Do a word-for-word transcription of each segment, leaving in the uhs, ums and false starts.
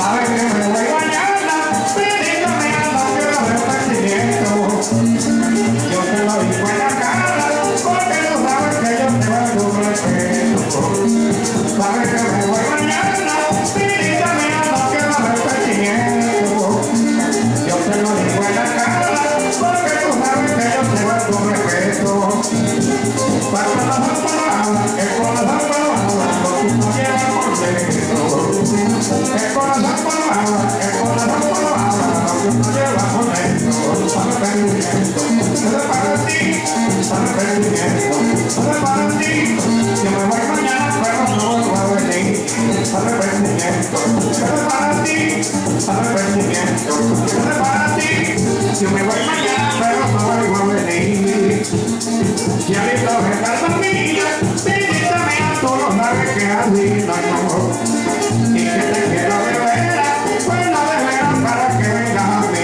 ver que me voy mañana, pedito me ando que lo arrepentimiento. Yo te lo digo en la cara, porque tú sabes que yo te valgo respeto. Sabes que me voy mañana, pedito me ando que lo arrepentimiento. Yo te lo digo en la cara, porque tú sabes que yo te valgo respeto. Para la palabra, el corazón palabra, lo que no lleva por dentro. El corazón palabra, el corazón palabra, lo que no lleva por dentro. Arrepentimiento, eso es para ti. Arrepentimiento, eso es para ti. Yo me voy mañana, pero no vuelvo a venir. Arrepentimiento, eso es para ti. Arrepentimiento, eso es para ti. Yo me voy mañana, pero no vuelvo a venir. Ya listo, esta es la mía, bendita mía, tú lo sabes que así no hay amor. Y que te quiero de veras, pues no de veras para que vengas a mí.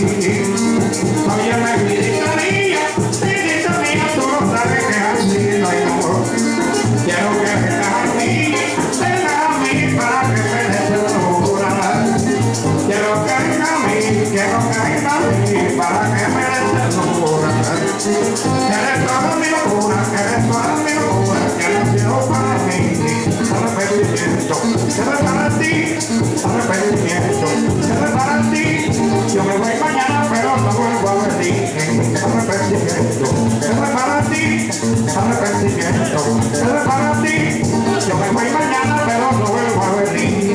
Oye, bendita mía, bendita mía, tú lo sabes que así no hay amor. Quiero que vengas a mí, vengas a mí para que me des ternura. Quiero que vengas a mí, quiero que vengas a mí para que me des ternura. Eres toda mi locura, eres toda mi locura, que no quiero para mí. Arrepentimiento, se ve para ti. Arrepentimiento, se ve para ti. Yo me voy mañana, pero no vuelvo a venir. Arrepentimiento, se ve para ti. Arrepentimiento, se ve para ti. Yo me voy mañana, pero no vuelvo a venir.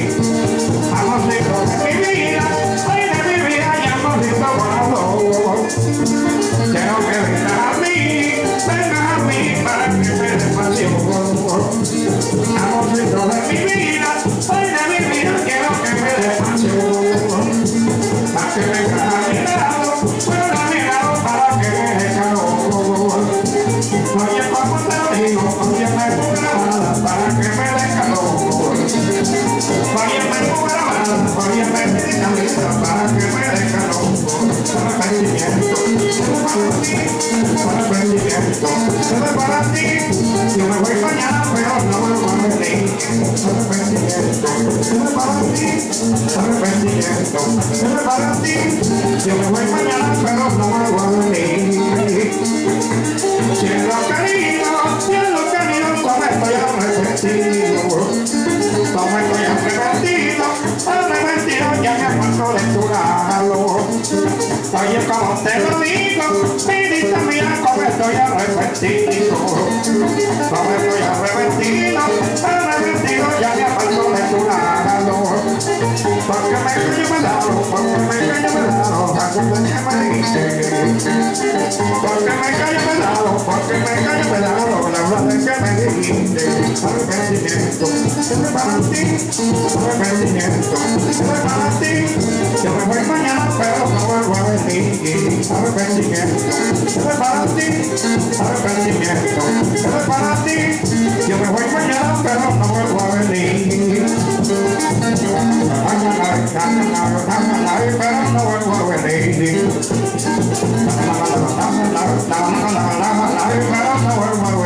Amorcito de mi vida, ay de mi vida, y amorcito guardado. Quiero que vengas a mí, vengas a mí para que me des pasión. Amorcito de mi vida, ay de mi vida, quiero que me des pasión. Para que vengas a mi lado, ven a mi lado para que me des calor. Oye, como te lo digo, oye, me pongo grabada para que me des calor. Oye, me pongo grabada, oye, me des calor para que me des calor. Arrepentimiento, se ve para ti. Arrepentimiento, se ve para ti. Yo me voy mañana, pero no vuelvo a venir. Arrepentimiento, se ve para ti. Arrepentimiento, se ve para ti. Yo me voy mañana, pero no vuelvo a venir. Cielo querido, cielo querido, como estoy arrepentido. Como estoy arrepentido, arrepentido, ya me acuerdo de tu lado. Oye, como te lo digo, bendita mía, como estoy arrepentido. Como estoy arrepentido, arrepentido, ya me aparto de tu lado. Porque me callo me dado, porque me callo me dado, porque me dijiste. Porque me callo me dado, porque me callo me dado, la verdad es que me dijiste. Arrepentimiento, se me para ti. Arrepentimiento, se me para ti. Yo me voy mañana, pero no vuelvo a venir. Arrepentimiento, se me para ti. Arrepentimiento, se me para ti. Yo me voy mañana, pero no vuelvo a venir. Pero no vuelvo a venir. Pero no vuelvo a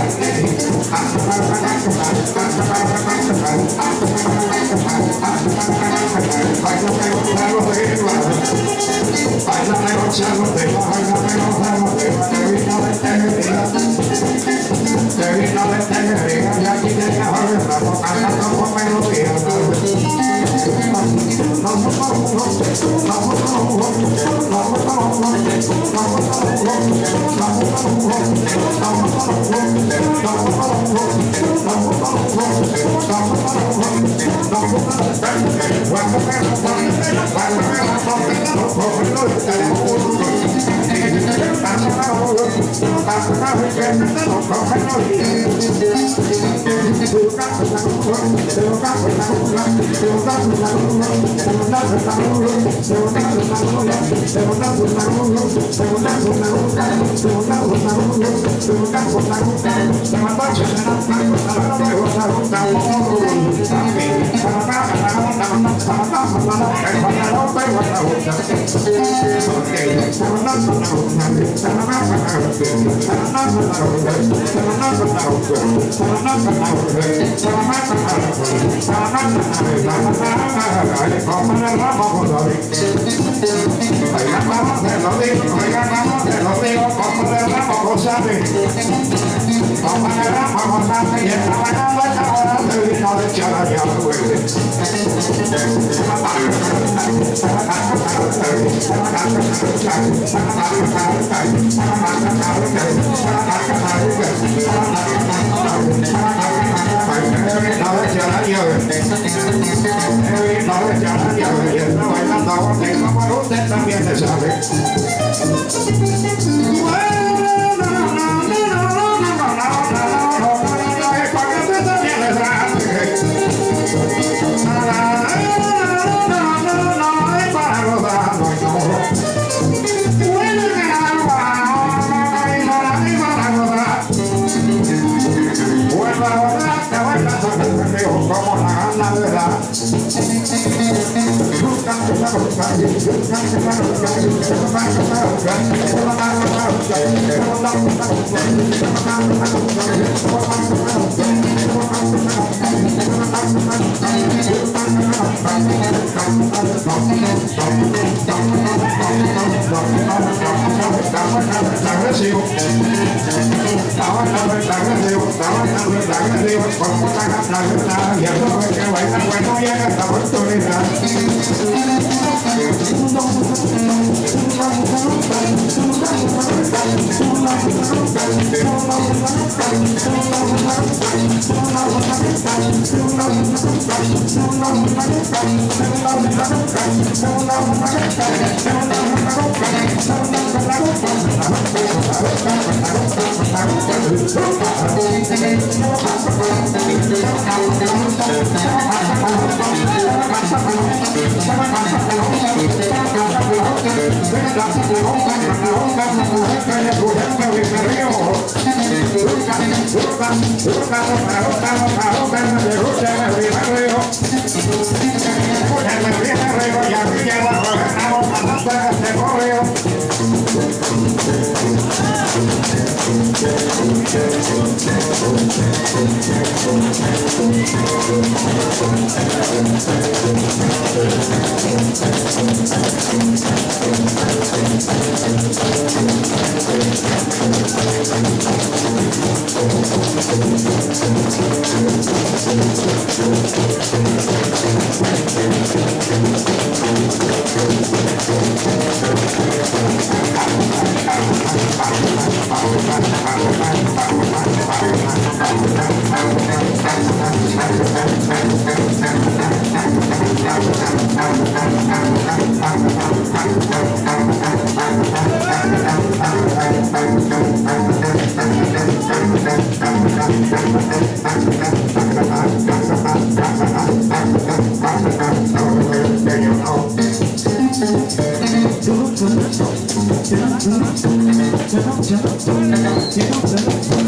Thank you.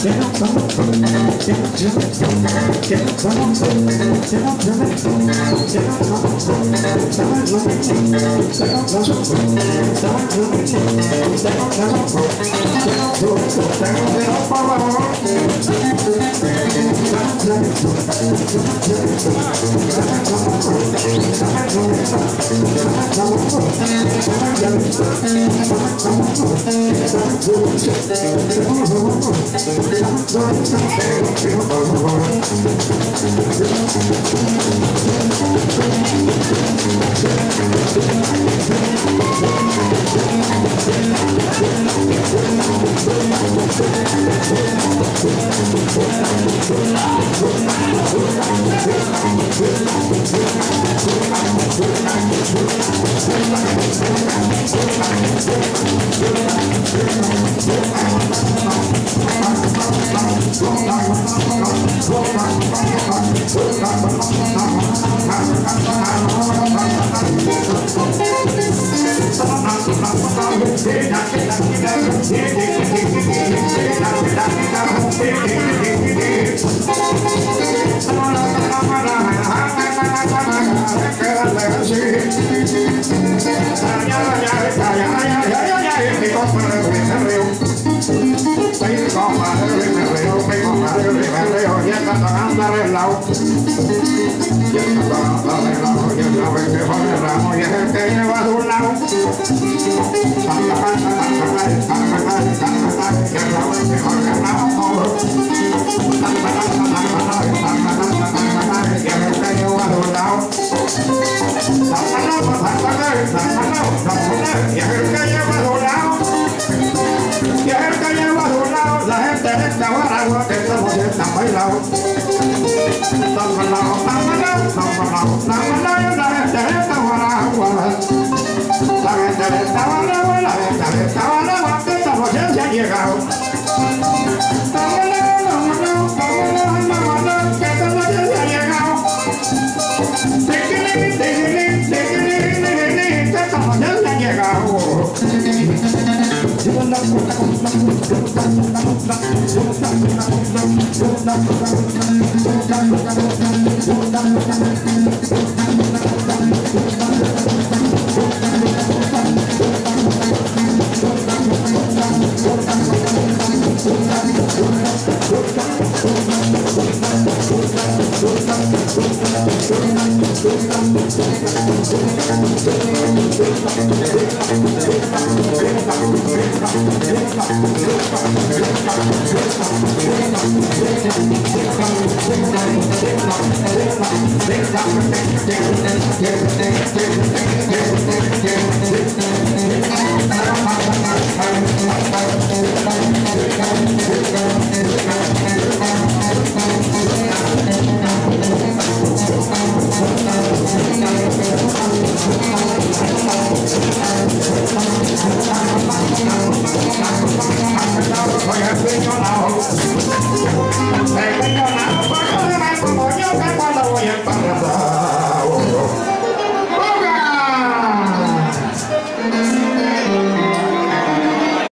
Oiga.